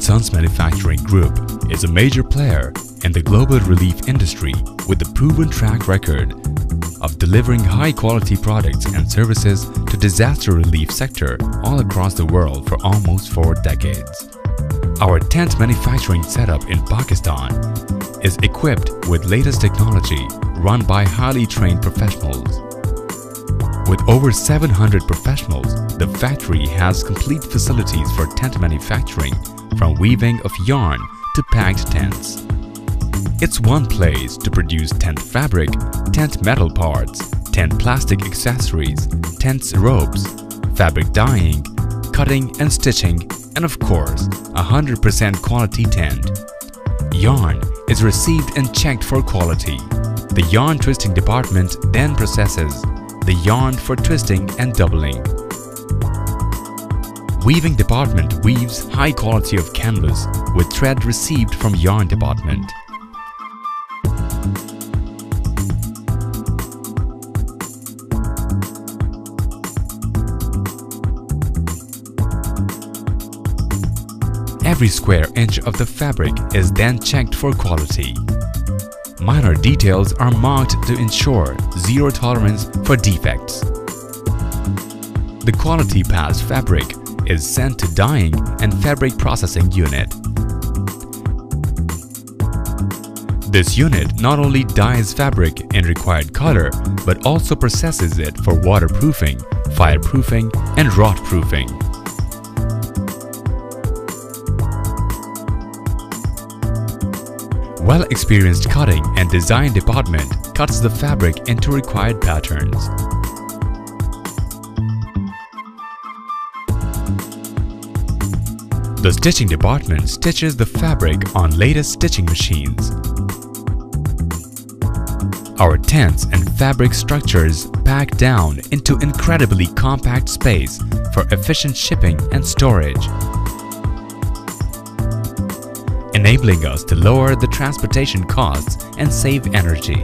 Dean Sons Manufacturing Group is a major player in the global relief industry with a proven track record of delivering high-quality products and services to disaster relief sector all across the world for almost 4 decades. Our tent manufacturing setup in Pakistan is equipped with latest technology run by highly trained professionals. With over 700 professionals, the factory has complete facilities for tent manufacturing, from weaving of yarn to packed tents. It's one place to produce tent fabric, tent metal parts, tent plastic accessories, tent ropes, fabric dyeing, cutting and stitching, and of course, 100% quality tent. Yarn is received and checked for quality. The yarn twisting department then processes the yarn for twisting and doubling. Weaving department weaves high quality of canvas with thread received from yarn department. Every square inch of the fabric is then checked for quality. Minor details are marked to ensure zero tolerance for defects. The quality passed fabric is sent to dyeing and fabric processing unit. This unit not only dyes fabric in required color but also processes it for waterproofing, fireproofing, and rot-proofing. Well-experienced cutting and design department cuts the fabric into required patterns. The stitching department stitches the fabric on latest stitching machines. Our tents and fabric structures pack down into incredibly compact space for efficient shipping and storage, enabling us to lower the transportation costs and save energy.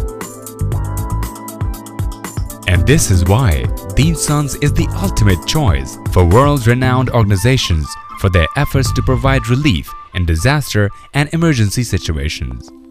And this is why Dean Sons is the ultimate choice for world-renowned organizations for their efforts to provide relief in disaster and emergency situations.